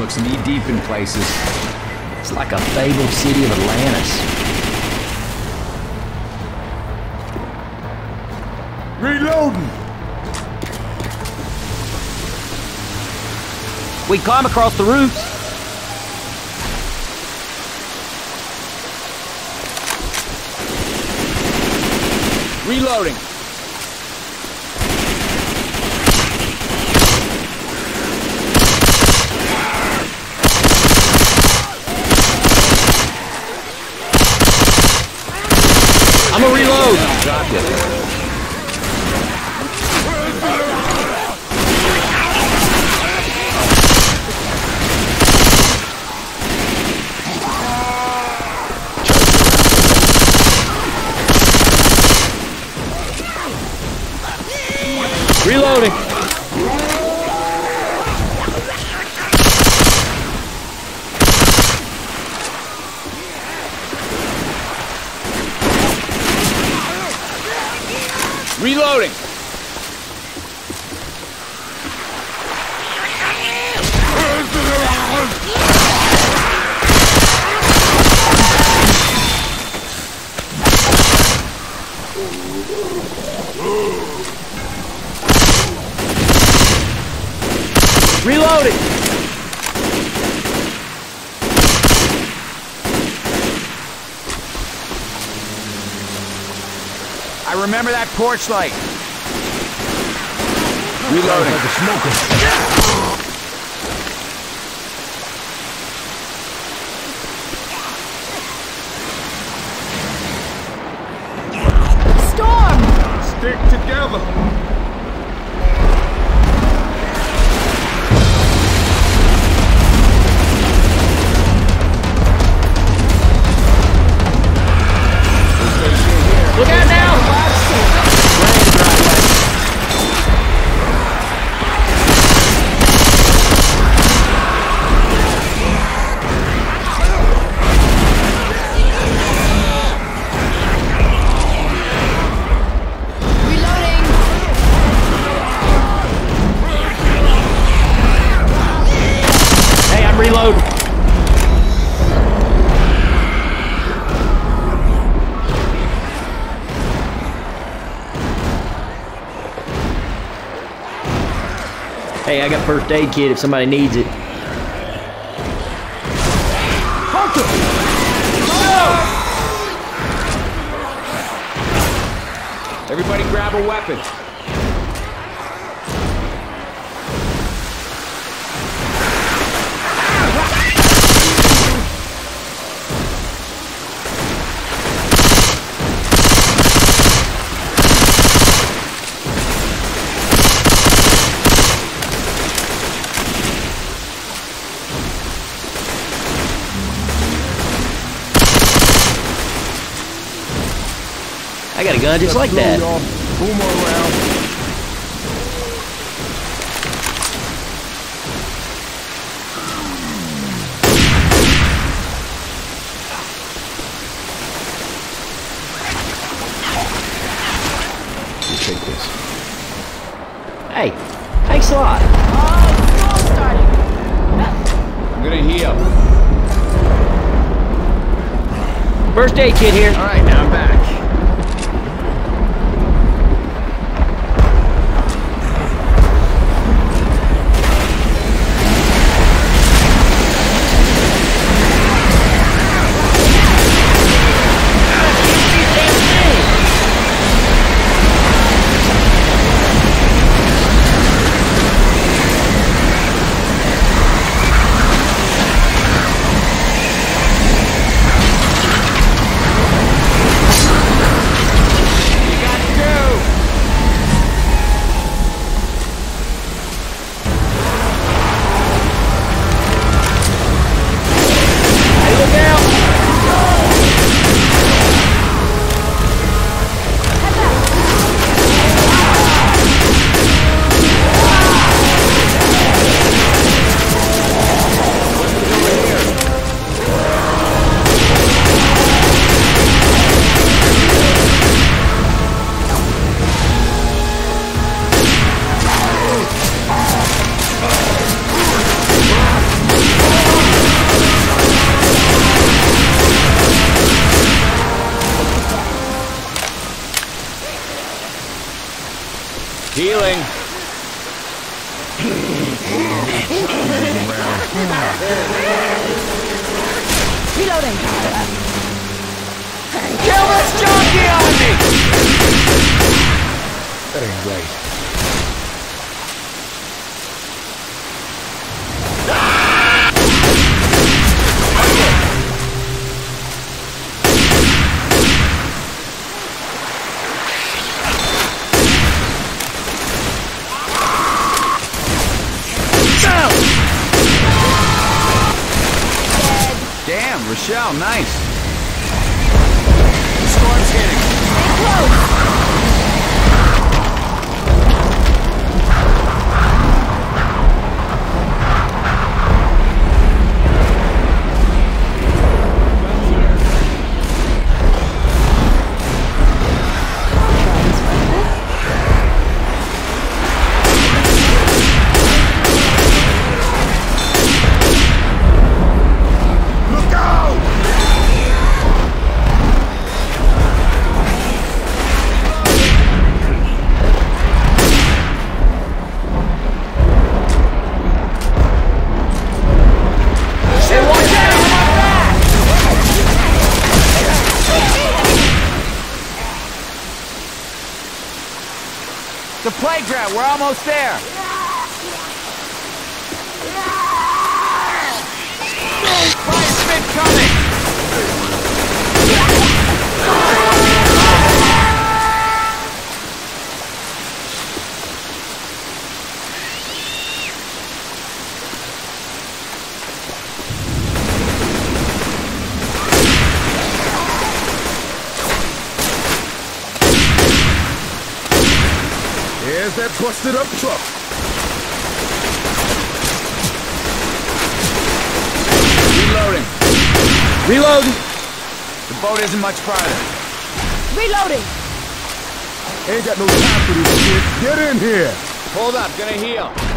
looks knee-deep in places. It's like a fabled city of Atlantis. Reloading! We can climb across the roofs. Reloading! I'm gonna reload. Drop you. Reloading. Reloading! Reloading. I remember that porch light. Reloading. Like a smoker. Storm! Stick together. Look out now. Reloading! Hey, I'm reloading. Hey, I got a first aid kit if somebody needs it. Hunter! No! Everybody grab a weapon. I got a gun just like that. Boomer around. You take this. Hey, thanks a lot. Storm starting! I'm gonna heal. First aid kit here. Alright, now I'm back. Healing. Reloading. Kill this junkie on me! That ain't right. Damn, Rochelle, nice. Storm's hitting. Stay close. Look out! Hey, watch out! On my back! The playground, we're almost there. Fire spit coming! Here's that busted up truck. Reloading. Reload! The boat isn't much farther. Reloading. Ain't got no time for this shit. Get in here. Hold up, gonna heal.